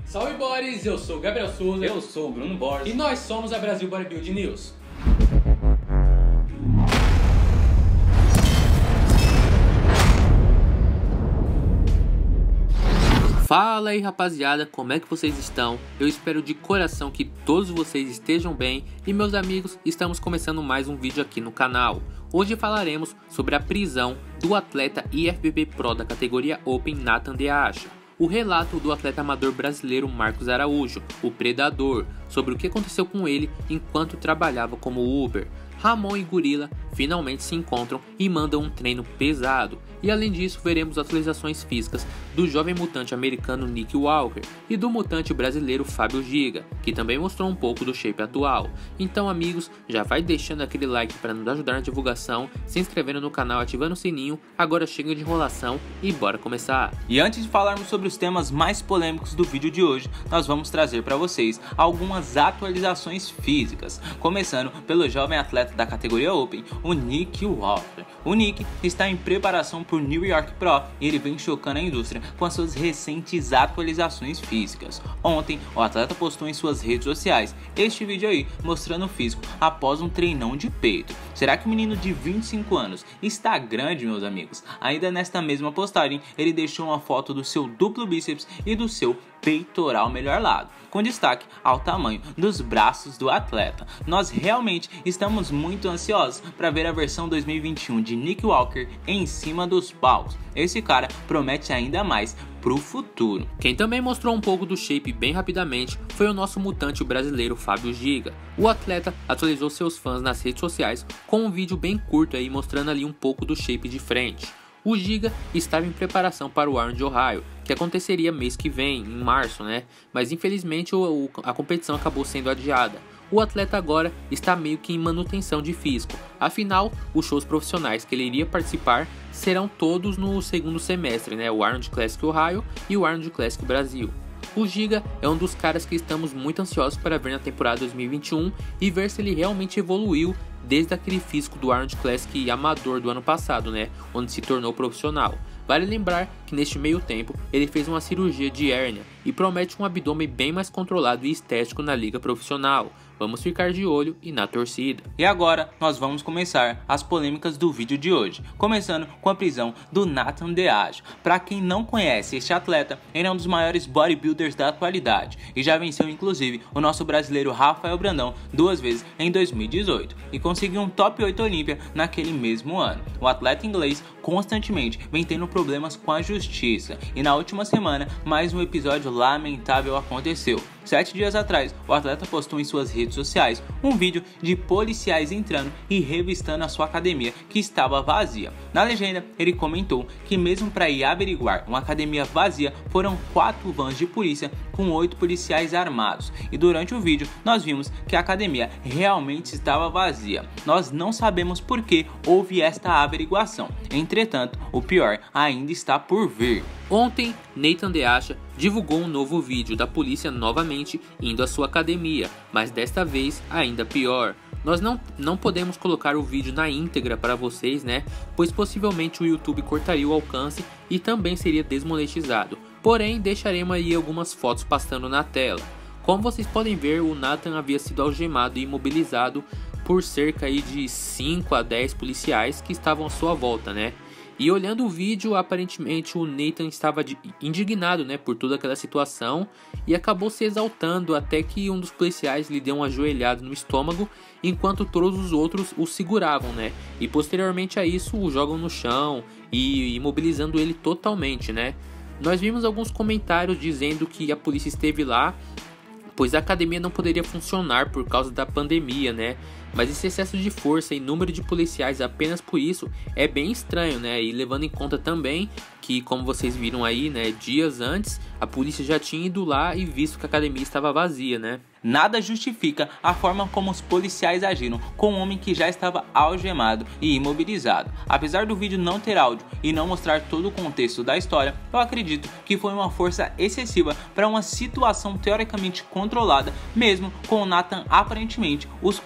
Salve Boris, eu sou o Gabriel Souza. Eu sou o Bruno Borges. E nós somos a Brasil Bodybuilding News. Fala aí rapaziada, como é que vocês estão? Eu espero de coração que todos vocês estejam bem e meus amigos, estamos começando mais um vídeo aqui no canal. Hoje falaremos sobre a prisão do atleta IFBB Pro da categoria Open Nathan Deacha. O relato do atleta amador brasileiro Marcos Araújo, o Predador, sobre o que aconteceu com ele enquanto trabalhava como Uber. Ramon e Gorila finalmente se encontram e mandam um treino pesado. E além disso, veremos atualizações físicas do jovem mutante americano Nick Walker e do mutante brasileiro Fábio Giga, que também mostrou um pouco do shape atual. Então amigos, já vai deixando aquele like para nos ajudar na divulgação, se inscrevendo no canal, ativando o sininho. Agora chega de enrolação e bora começar. E antes de falarmos sobre os temas mais polêmicos do vídeo de hoje, nós vamos trazer para vocês algumas atualizações físicas, começando pelo jovem atleta da categoria Open, o Nick Walker. O Nick está em preparação por New York Pro e ele vem chocando a indústria com as suas recentes atualizações físicas. Ontem, o atleta postou em suas redes sociais este vídeo aí, mostrando o físico após um treinão de peito. Será que o menino de 25 anos está grande, meus amigos? Ainda nesta mesma postagem, ele deixou uma foto do seu duplo bíceps e do seu peitoral melhor lado, com destaque ao tamanho dos braços do atleta. Nós realmente estamos muito ansiosos para ver a versão 2021 de Nick Walker em cima dos palcos. Esse cara promete ainda mais pro futuro. Quem também mostrou um pouco do shape bem rapidamente foi o nosso mutante brasileiro Fábio Giga. O atleta atualizou seus fãs nas redes sociais com um vídeo bem curto aí mostrando ali um pouco do shape de frente. O Giga estava em preparação para o Iron de Ohio, que aconteceria mês que vem, em março, né? Mas infelizmente a competição acabou sendo adiada. O atleta agora está meio que em manutenção de físico. Afinal, os shows profissionais que ele iria participar serão todos no segundo semestre, né? O Arnold Classic Ohio e o Arnold Classic Brasil. O Giga é um dos caras que estamos muito ansiosos para ver na temporada 2021 e ver se ele realmente evoluiu desde aquele físico do Arnold Classic amador do ano passado, né? Onde se tornou profissional. Vale lembrar que neste meio tempo ele fez uma cirurgia de hérnia e promete um abdômen bem mais controlado e estético na liga profissional. Vamos ficar de olho e na torcida. E agora nós vamos começar as polêmicas do vídeo de hoje, começando com a prisão do Nathan Deacha. Para quem não conhece este atleta, ele é um dos maiores bodybuilders da atualidade e já venceu inclusive o nosso brasileiro Rafael Brandão 2 vezes em 2018 e conseguiu um top 8 Olímpia naquele mesmo ano. O atleta inglês constantemente vem tendo problemas com a justiça e na última semana mais um episódio lamentável aconteceu. 7 dias atrás, o atleta postou em suas redes sociais um vídeo de policiais entrando e revistando a sua academia que estava vazia. Na legenda, ele comentou que mesmo para ir averiguar uma academia vazia, foram 4 vans de polícia com 8 policiais armados. E durante o vídeo, nós vimos que a academia realmente estava vazia. Nós não sabemos por que houve esta averiguação. Entretanto, o pior ainda está por vir. Ontem, Nathan Deacha divulgou um novo vídeo da polícia novamente indo à sua academia, mas desta vez ainda pior. Nós não podemos colocar o vídeo na íntegra para vocês, né? Pois possivelmente o YouTube cortaria o alcance e também seria desmonetizado. Porém, deixaremos aí algumas fotos passando na tela. Como vocês podem ver, o Nathan havia sido algemado e imobilizado por cerca aí de 5 a 10 policiais que estavam à sua volta, né? E olhando o vídeo, aparentemente o Nathan estava indignado, né, por toda aquela situação e acabou se exaltando até que um dos policiais lhe deu um ajoelhado no estômago, enquanto todos os outros o seguravam, né? E posteriormente a isso o jogam no chão e imobilizando ele totalmente, né? Nós vimos alguns comentários dizendo que a polícia esteve lá pois a academia não poderia funcionar por causa da pandemia, né? Mas esse excesso de força e número de policiais apenas por isso é bem estranho, né? E levando em conta também que, como vocês viram aí, né, dias antes, a polícia já tinha ido lá e visto que a academia estava vazia, né? Nada justifica a forma como os policiais agiram com um homem que já estava algemado e imobilizado. Apesar do vídeo não ter áudio e não mostrar todo o contexto da história, eu acredito que foi uma força excessiva para uma situação teoricamente controlada, mesmo com o Nathan aparentemente os confrontando.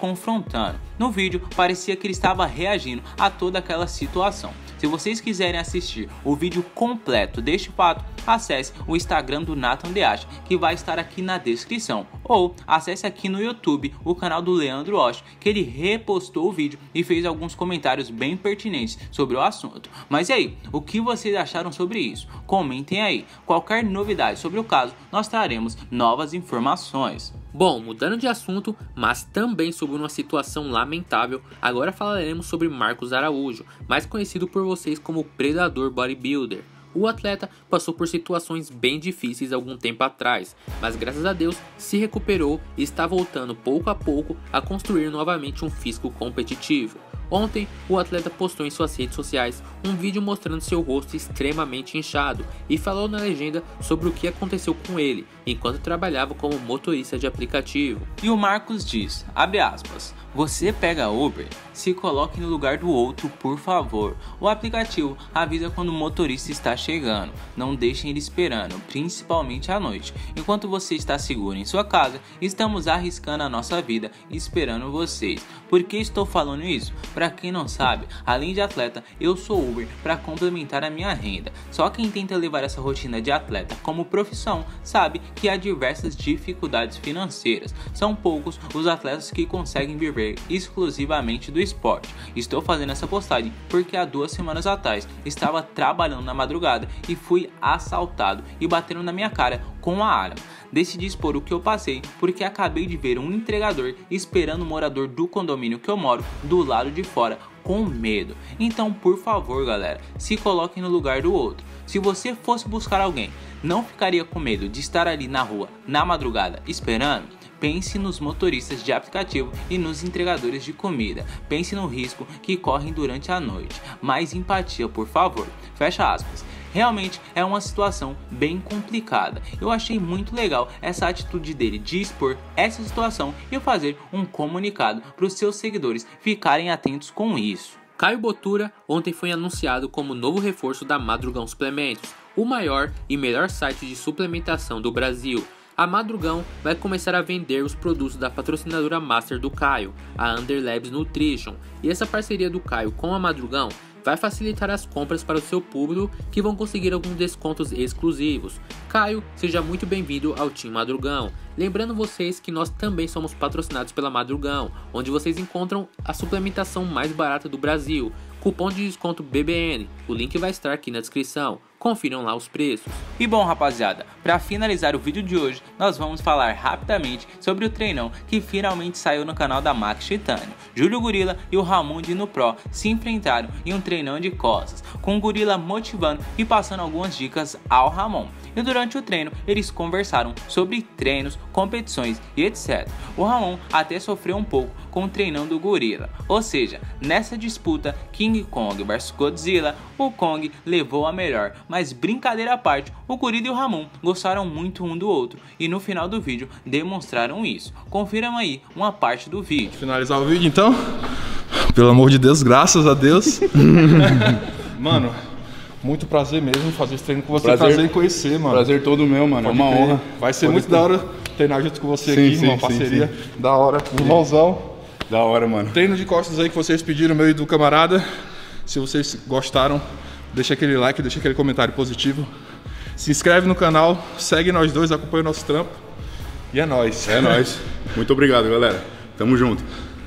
comportando. No vídeo, parecia que ele estava reagindo a toda aquela situação. Se vocês quiserem assistir o vídeo completo deste fato, acesse o Instagram do Nathan Deacha, que vai estar aqui na descrição. Ou acesse aqui no YouTube o canal do Leandro Osh, que ele repostou o vídeo e fez alguns comentários bem pertinentes sobre o assunto. Mas e aí, o que vocês acharam sobre isso? Comentem aí. Qualquer novidade sobre o caso, nós traremos novas informações. Bom, mudando de assunto, mas também sobre uma situação lamentável, agora falaremos sobre Marcos Araújo, mais conhecido por vocês como Predador Bodybuilder. O atleta passou por situações bem difíceis algum tempo atrás, mas graças a Deus se recuperou e está voltando pouco a pouco a construir novamente um físico competitivo. Ontem, o atleta postou em suas redes sociais um vídeo mostrando seu rosto extremamente inchado e falou na legenda sobre o que aconteceu com ele enquanto trabalhava como motorista de aplicativo. E o Marcos diz, abre aspas, você pega Uber? Se coloque no lugar do outro, por favor. O aplicativo avisa quando o motorista está chegando. Não deixem ele esperando, principalmente à noite. Enquanto você está seguro em sua casa, estamos arriscando a nossa vida esperando vocês. Por que estou falando isso? Para quem não sabe, além de atleta, eu sou Uber para complementar a minha renda. Só quem tenta levar essa rotina de atleta como profissão sabe que há diversas dificuldades financeiras. São poucos os atletas que conseguem viver exclusivamente do esporte. Estou fazendo essa postagem porque há 2 semanas atrás estava trabalhando na madrugada e fui assaltado e bateram na minha cara com a arma. Decidi expor o que eu passei porque acabei de ver um entregador esperando o morador do condomínio que eu moro do lado de fora com medo. Então, por favor, galera, se coloquem no lugar do outro. Se você fosse buscar alguém, não ficaria com medo de estar ali na rua na madrugada esperando? Pense nos motoristas de aplicativo e nos entregadores de comida. Pense no risco que correm durante a noite. Mais empatia, por favor. Fecha aspas. Realmente é uma situação bem complicada. Eu achei muito legal essa atitude dele de expor essa situação e fazer um comunicado para os seus seguidores ficarem atentos com isso. Caio Botura ontem foi anunciado como novo reforço da Madrugão Suplementos, o maior e melhor site de suplementação do Brasil. A Madrugão vai começar a vender os produtos da patrocinadora master do Caio, a Underlabs Nutrition, e essa parceria do Caio com a Madrugão vai facilitar as compras para o seu público, que vão conseguir alguns descontos exclusivos. Caio, seja muito bem-vindo ao Team Madrugão. Lembrando vocês que nós também somos patrocinados pela Madrugão, onde vocês encontram a suplementação mais barata do Brasil. Cupom de desconto BBN, o link vai estar aqui na descrição. Confiram lá os preços. E bom, rapaziada, para finalizar o vídeo de hoje, nós vamos falar rapidamente sobre o treinão que finalmente saiu no canal da Max Titânio. Júlio Gorila e o Ramon Dino Pro se enfrentaram em um treinão de costas, com o Gorila motivando e passando algumas dicas ao Ramon. E durante o treino, eles conversaram sobre treinos, competições e etc. O Ramon até sofreu um pouco com o treinão do Gorila, ou seja, nessa disputa King Kong vs Godzilla, o Kong levou a melhor, mas brincadeira à parte, o Gorila e o Ramon gostaram muito um do outro e no final do vídeo demonstraram isso. Confiram aí uma parte do vídeo. Finalizar o vídeo então? Pelo amor de Deus, graças a Deus. Mano, muito prazer mesmo fazer esse treino com você, prazer em conhecer, mano. Prazer todo meu, mano, é uma honra. Vai ser muito da hora treinar junto com você aqui, uma parceria da hora, irmãozão. Da hora, mano. Treino de costas aí que vocês pediram, meu e do camarada. Se vocês gostaram, deixa aquele like, deixa aquele comentário positivo. Se inscreve no canal, segue nós dois, acompanha o nosso trampo. E é nóis. É nóis. Muito obrigado, galera. Tamo junto.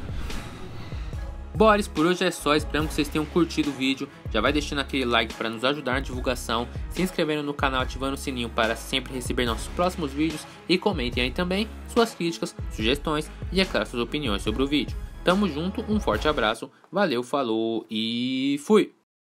Boris, por hoje é só, esperamos que vocês tenham curtido o vídeo. Já vai deixando aquele like para nos ajudar na divulgação, se inscrevendo no canal, ativando o sininho para sempre receber nossos próximos vídeos e comentem aí também suas críticas, sugestões e é claro suas opiniões sobre o vídeo. Tamo junto, um forte abraço, valeu, falou e fui!